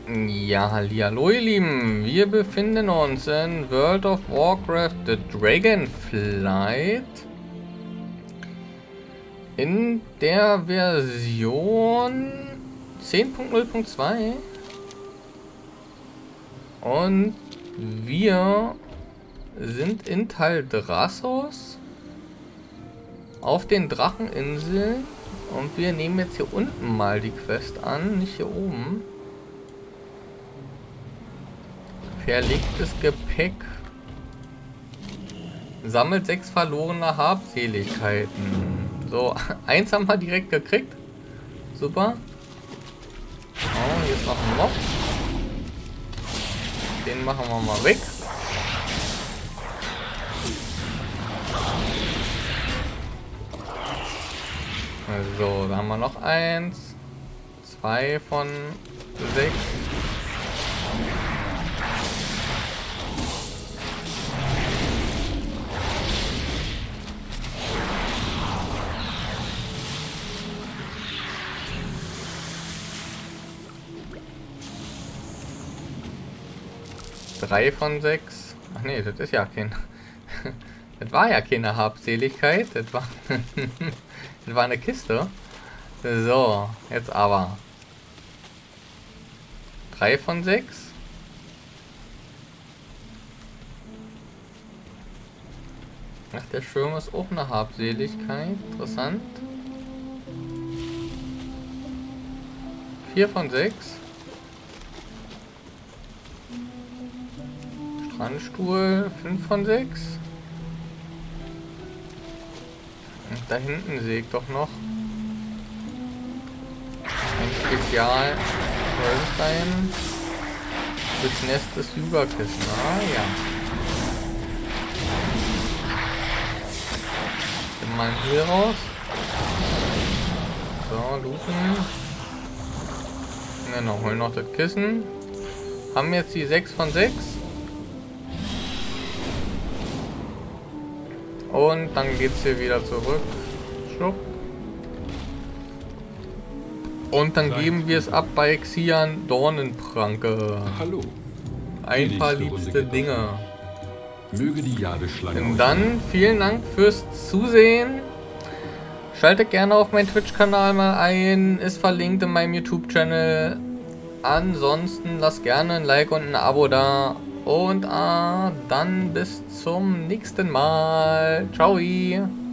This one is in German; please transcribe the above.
Ja, hallihallo ihr Lieben, wir befinden uns in World of Warcraft The Dragonflight in der Version 10.0.2 und wir sind in Taldrassos auf den Dracheninseln und wir nehmen jetzt hier unten mal die Quest an, nicht hier oben. Verlegtes Gepäck. Sammelt 6 verlorene Habseligkeiten. So, 1 haben wir direkt gekriegt. Super. Oh, hier ist noch ein Mob. Den machen wir mal weg. So, da haben wir noch 1. 2 von 6. Drei von 6. Ach nee, das ist ja kein. Das war ja keine Habseligkeit. Das war, das war eine Kiste. So, jetzt aber. 3 von 6. Ach, der Schirm ist auch eine Habseligkeit. Interessant. 4 von 6. Strandstuhl 5 von 6. Und da hinten sehe ich doch noch ein Spezial Rollstein. Das Nest des Überkissen. Ah ja. Nimm mal hier raus. So, looten. Genau, holen noch das Kissen. Haben jetzt die 6 von 6. Und dann geht's hier wieder zurück. Schluck. Und dann geben wir es ab bei Xian Dornenpranke. Hallo. Ein paar liebste Dinge. Möge die Jadeschlange. Und dann vielen Dank fürs Zusehen. Schaltet gerne auf meinen Twitch-Kanal mal ein. Ist verlinkt in meinem YouTube-Channel. Ansonsten lasst gerne ein Like und ein Abo da. Und dann bis zum nächsten Mal. Ciao.